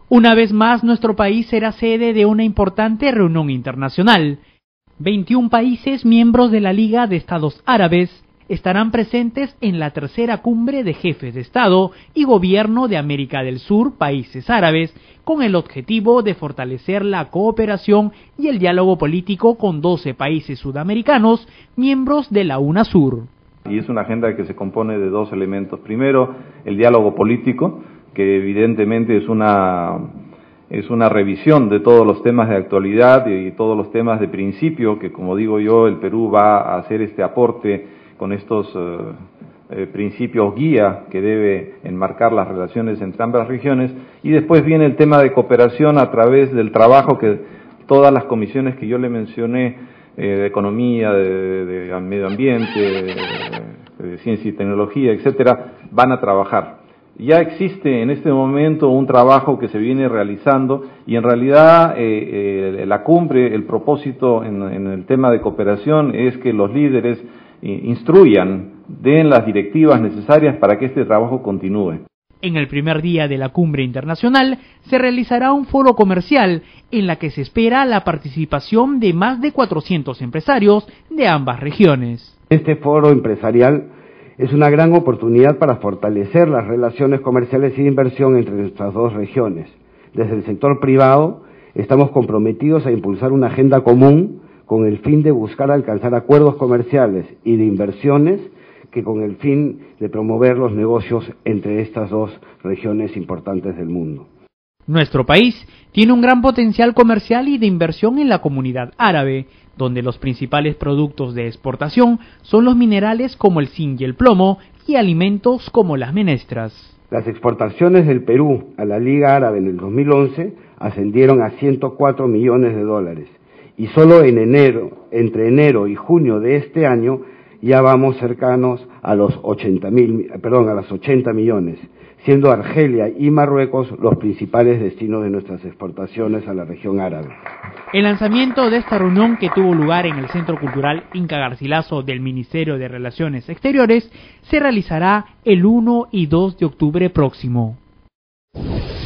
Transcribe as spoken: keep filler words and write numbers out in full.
Una vez más, nuestro país será sede de una importante reunión internacional. veintiún países miembros de la Liga de Estados Árabes estarán presentes en la tercera cumbre de jefes de Estado y Gobierno de América del Sur, países árabes, con el objetivo de fortalecer la cooperación y el diálogo político con doce países sudamericanos, miembros de la UNASUR. Y es una agenda que se compone de dos elementos. Primero, el diálogo político, que evidentemente es una, es una revisión de todos los temas de actualidad y todos los temas de principio, que como digo yo, el Perú va a hacer este aporte con estos eh, eh, principios guía que debe enmarcar las relaciones entre ambas regiones. Y después viene el tema de cooperación a través del trabajo que todas las comisiones que yo le mencioné, eh, de economía, de, de, de medio ambiente, de, de ciencia y tecnología, etcétera, van a trabajar. Ya existe en este momento un trabajo que se viene realizando y en realidad eh, eh, la cumbre, el propósito en, en el tema de cooperación es que los líderes eh, instruyan, den las directivas necesarias para que este trabajo continúe. En el primer día de la cumbre internacional se realizará un foro comercial en la que se espera la participación de más de cuatrocientos empresarios de ambas regiones. Este foro empresarial es una gran oportunidad para fortalecer las relaciones comerciales y de inversión entre nuestras dos regiones. Desde el sector privado estamos comprometidos a impulsar una agenda común con el fin de buscar alcanzar acuerdos comerciales y de inversiones que con el fin de promover los negocios entre estas dos regiones importantes del mundo. Nuestro país tiene un gran potencial comercial y de inversión en la comunidad árabe, donde los principales productos de exportación son los minerales como el zinc y el plomo y alimentos como las menestras. Las exportaciones del Perú a la Liga Árabe en el dos mil once ascendieron a ciento cuatro millones de dólares y solo en enero, entre enero y junio de este año ya vamos cercanos a los ochenta mil, perdón, a los ochenta millones, siendo Argelia y Marruecos los principales destinos de nuestras exportaciones a la región árabe. El lanzamiento de esta reunión, que tuvo lugar en el Centro Cultural Inca Garcilaso del Ministerio de Relaciones Exteriores, se realizará el uno y dos de octubre próximo.